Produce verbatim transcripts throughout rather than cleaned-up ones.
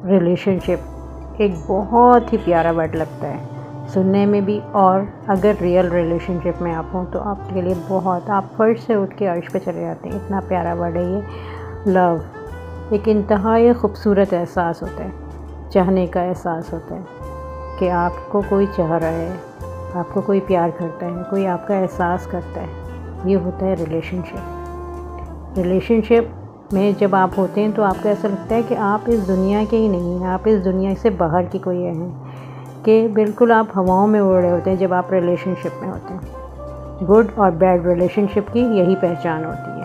Relationship एक बहुत ही प्यारा वर्ड लगता है सुनने में भी, और अगर रियल रिलेशनशिप में आप हों तो आपके लिए बहुत, आप फर्श से उठ के अर्श पे चले जाते हैं। इतना प्यारा वर्ड है ये लव। एक इंतहाई खूबसूरत एहसास होता है, चाहने का एहसास होता है कि आपको कोई चाह रहा है, आपको कोई प्यार करता है, कोई आपका एहसास करता है। ये होता है रिलेशनशिप। रिलेशनशिप में जब आप होते हैं तो आपको ऐसा लगता है कि आप इस दुनिया के ही नहीं हैं, आप इस दुनिया से बाहर की कोई हैं, कि बिल्कुल आप हवाओं में उड़ रहे होते हैं जब आप रिलेशनशिप में होते हैं। गुड और बैड रिलेशनशिप की यही पहचान होती है।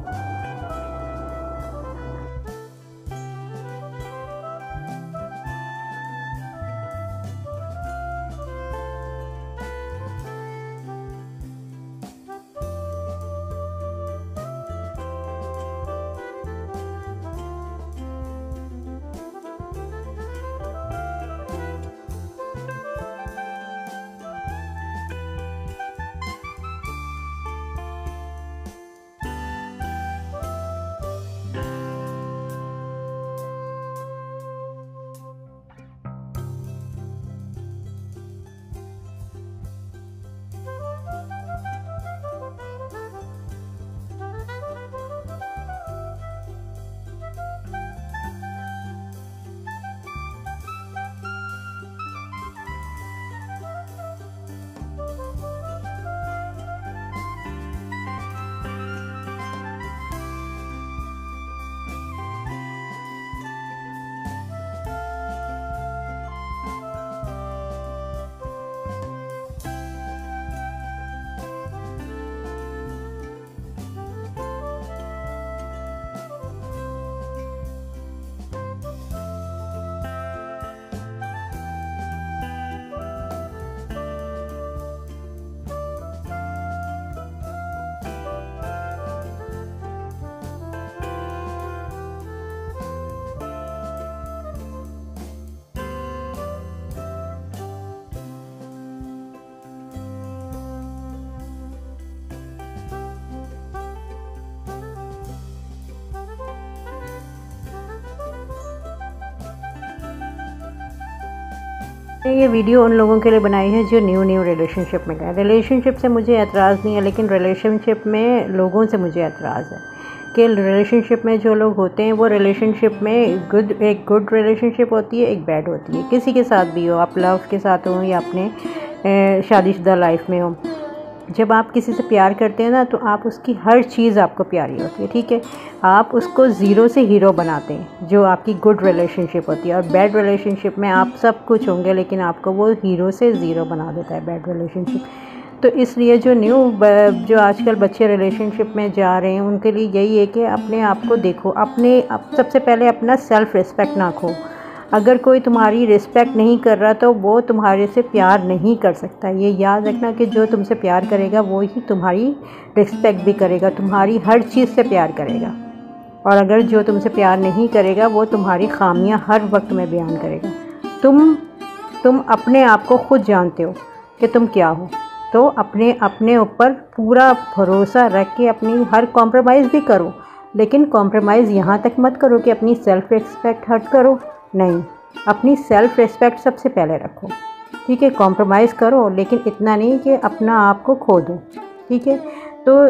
ये वीडियो उन लोगों के लिए बनाई है जो न्यू न्यू रिलेशनशिप में गए। रिलेशनशिप से मुझे एतराज़ नहीं है, लेकिन रिलेशनशिप में लोगों से मुझे एतराज़ है कि रिलेशनशिप में जो लोग होते हैं वो रिलेशनशिप में गुड, एक गुड रिलेशनशिप होती है, एक बैड होती है। किसी के साथ भी हो, आप लव के साथ हो या अपने शादीशुदा लाइफ में हो, जब आप किसी से प्यार करते हैं ना तो आप उसकी हर चीज़ आपको प्यारी होती है, ठीक है। आप उसको ज़ीरो से हीरो बनाते हैं, जो आपकी गुड रिलेशनशिप होती है। और बैड रिलेशनशिप में आप सब कुछ होंगे लेकिन आपको वो हीरो से ज़ीरो बना देता है बैड रिलेशनशिप। तो इसलिए जो न्यू जो आजकल बच्चे रिलेशनशिप में जा रहे हैं उनके लिए यही है कि अपने आप को देखो, अपने आप सबसे पहले अपना सेल्फ़ रिस्पेक्ट ना खो। अगर कोई तुम्हारी रिस्पेक्ट नहीं कर रहा तो वो तुम्हारे से प्यार नहीं कर सकता। ये याद रखना कि जो तुमसे प्यार करेगा वो ही तुम्हारी रिस्पेक्ट भी करेगा, तुम्हारी हर चीज़ से प्यार करेगा। और अगर जो तुमसे प्यार नहीं करेगा वो तुम्हारी खामियां हर वक्त में बयान करेगा। तुम तुम अपने आप को खुद जानते हो कि तुम क्या हो, तो अपने अपने ऊपर पूरा भरोसा रख के अपनी हर कॉम्प्रोमाइज़ भी करो, लेकिन कॉम्प्रोमाइज़ यहाँ तक मत करो कि अपनी सेल्फ़ रिस्पेक्ट हर्ट करो। नहीं, अपनी सेल्फ़ रिस्पेक्ट सबसे पहले रखो, ठीक है। कॉम्प्रोमाइज़ करो लेकिन इतना नहीं कि अपना आप को खो दो, ठीक है। तो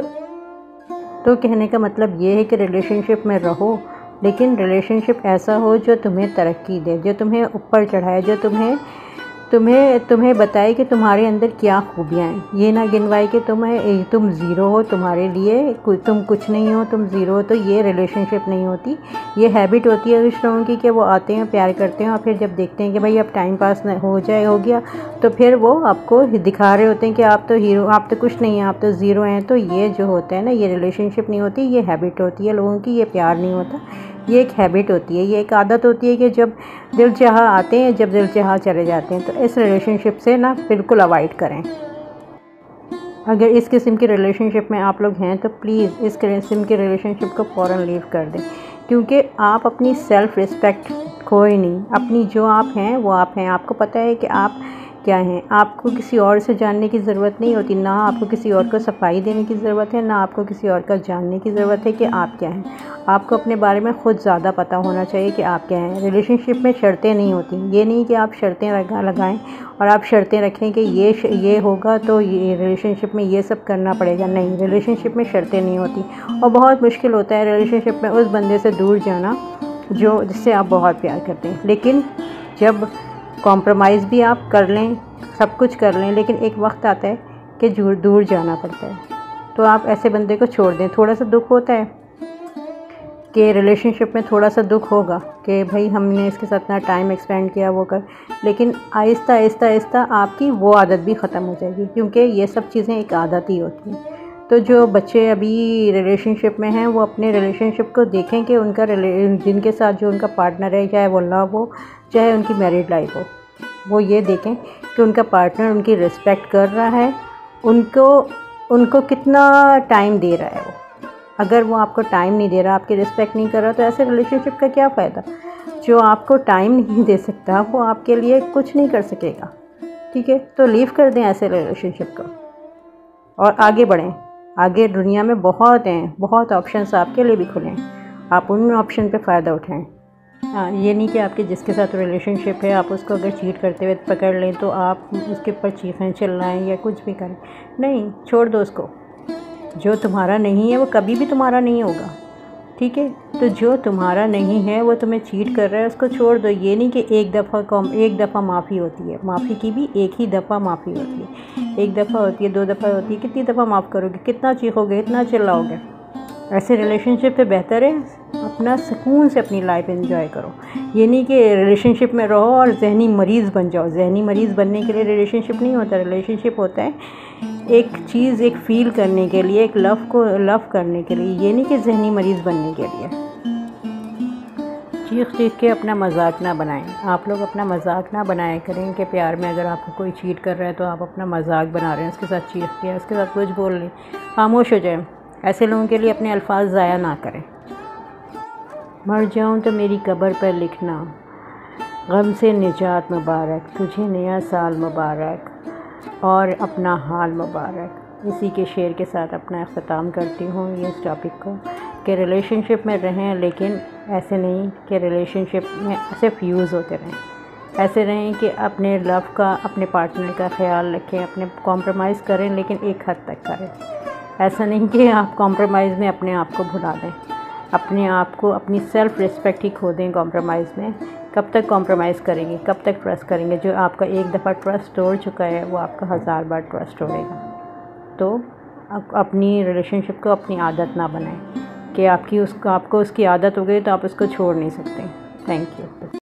तो कहने का मतलब ये है कि रिलेशनशिप में रहो, लेकिन रिलेशनशिप ऐसा हो जो तुम्हें तरक्की दे, जो तुम्हें ऊपर चढ़ाए, जो तुम्हें तुम्हें तुम्हें बताए कि तुम्हारे अंदर क्या खूबियाँ हैं। ये ना गिनवाए कि तुम्हें तुम ज़ीरो हो, तुम्हारे लिए तुम कुछ नहीं हो, तुम ज़ीरो हो। तो ये रिलेशनशिप नहीं होती। ये हैबिट होती है कुछ लोगों की कि वो आते हैं, प्यार करते हैं और फिर जब देखते हैं कि भाई अब टाइम पास हो जाए हो गया तो फिर वो आपको दिखा रहे होते हैं कि आप तो हीरो, आप तो कुछ नहीं हैं, आप तो ज़ीरो हैं। तो ये जो होता है ना, ये रिलेशनशिप नहीं होती, ये हैबिट होती है लोगों की। ये प्यार नहीं होता, ये एक हैबिट होती है, ये एक आदत होती है कि जब दिल चाहा आते हैं, जब दिल चाहा चले जाते हैं। तो इस रिलेशनशिप से ना बिल्कुल अवॉइड करें। अगर इस किस्म की रिलेशनशिप में आप लोग हैं तो प्लीज़ इस किस्म की रिलेशनशिप को फ़ौरन लीव कर दें, क्योंकि आप अपनी सेल्फ़ रिस्पेक्ट खोए नहीं। अपनी जो आप हैं वो आप हैं। आपको पता है कि आप क्या हैं। आपको किसी और से जानने की ज़रूरत नहीं होती, ना आपको किसी और को सफाई देने की ज़रूरत है, ना आपको किसी और का जानने की ज़रूरत है कि आप क्या हैं। आपको अपने बारे में ख़ुद ज़्यादा पता होना चाहिए कि आप क्या हैं। रिलेशनशिप में शर्तें नहीं होती। ये नहीं कि आप शर्तें लगा लगाएं और आप शर्तें रखें कि ये ये होगा तो ये रिलेशनशिप में ये सब करना पड़ेगा। नहीं, रिलेशनशिप में शर्तें नहीं होती। और बहुत मुश्किल होता है रिलेशनशिप में उस बंदे से दूर जाना जो जिससे आप बहुत प्यार करते हैं। लेकिन जब कॉम्प्रोमाइज़ भी आप कर लें, सब कुछ कर लें, लेकिन एक वक्त आता है कि दूर दूर जाना पड़ता है, तो आप ऐसे बंदे को छोड़ दें। थोड़ा सा दुख होता है कि रिलेशनशिप में थोड़ा सा दुख होगा कि भाई हमने इसके साथ इतना टाइम एक्सपेंड किया वो कर, लेकिन आहिस्ता आहिस्ता आहिस्ता आपकी वो आदत भी ख़त्म हो जाएगी, क्योंकि ये सब चीज़ें एक आदत ही होती हैं। तो जो बच्चे अभी रिलेशनशिप में हैं वो अपने रिलेशनशिप को देखें कि उनका जिनके साथ जो उनका पार्टनर है, चाहे वो लव हो चाहे उनकी मैरिड लाइफ हो, वो ये देखें कि उनका पार्टनर उनकी रिस्पेक्ट कर रहा है, उनको उनको कितना टाइम दे रहा है वो। अगर वो आपको टाइम नहीं दे रहा, आपकी रिस्पेक्ट नहीं कर रहा, तो ऐसे रिलेशनशिप का क्या फ़ायदा। जो आपको टाइम नहीं दे सकता वो आपके लिए कुछ नहीं कर सकेगा। ठीक है, तो लीव कर दें ऐसे रिलेशनशिप को और आगे बढ़ें। आगे दुनिया में बहुत हैं, बहुत ऑप्शंस आपके लिए भी खुले हैं, आप उन ऑप्शन पे फ़ायदा उठाएं। हाँ, ये नहीं कि आपके जिसके साथ रिलेशनशिप है आप उसको अगर चीट करते हुए पकड़ लें तो आप उसके ऊपर चीखें चिल्लाएं या कुछ भी करें। नहीं, छोड़ दो उसको। जो तुम्हारा नहीं है वो कभी भी तुम्हारा नहीं होगा। ठीक है, तो जो तुम्हारा नहीं है वो तुम्हें चीट कर रहा है, उसको छोड़ दो। ये नहीं कि एक दफ़ा कम एक दफ़ा माफ़ी होती है, माफ़ी की भी एक ही दफ़ा माफ़ी होती है। एक दफ़ा होती है, दो दफ़ा होती है, कितनी दफ़ा माफ़ करोगे, कितना चीखोगे, कितना चिल्लाओगे। ऐसे रिलेशनशिप पे बेहतर है अपना सुकून से अपनी लाइफ एंजॉय करो। ये नहीं कि रिलेशनशिप में रहो और जहनी मरीज़ बन जाओ। जहनी मरीज़ बनने के लिए रिलेशनशिप नहीं होता। रिलेशनशिप होता है एक चीज़, एक फ़ील करने के लिए, एक लव को लव करने के लिए। ये नहीं कि जहनी मरीज़ बनने के लिए। चीख चीख के अपना मजाक ना बनाएं। आप लोग अपना मजाक ना बनाया करें कि प्यार में अगर आपको कोई चीट कर रहा है तो आप अपना मजाक बना रहे हैं, उसके साथ चीख के, उसके साथ कुछ बोल लें, खामोश हो जाए। ऐसे लोगों के लिए अपने अल्फाज ज़ाया ना करें। मर जाऊं तो मेरी कब्र पर लिखना, गम से निजात मुबारक, तुझे नया साल मुबारक और अपना हाल मुबारक। इसी के शेर के साथ अपना अख्ताम करती हूँ ये इस टॉपिक को कि रिलेशनशिप में रहें, लेकिन ऐसे नहीं कि रिलेशनशिप में सिर्फ यूज़ होते रहें। ऐसे रहें कि अपने लव का, अपने पार्टनर का ख्याल रखें, अपने कॉम्प्रोमाइज़ करें, लेकिन एक हद तक करें। ऐसा नहीं कि आप कॉम्प्रोमाइज़ में अपने आप को भुला दें, अपने आप को, अपनी सेल्फ़ रिस्पेक्ट ही खो दें कॉम्प्रोमाइज़ में। कब तक कॉम्प्रोमाइज़ करेंगे, कब तक ट्रस्ट करेंगे। जो आपका एक दफ़ा ट्रस्ट तोड़ चुका है वो आपका हज़ार बार ट्रस्ट तोड़ेगा। तो अपनी रिलेशनशिप को अपनी आदत ना बनाएं कि आपकी उसको आपको उसकी आदत हो गई तो आप उसको छोड़ नहीं सकते। Thank you.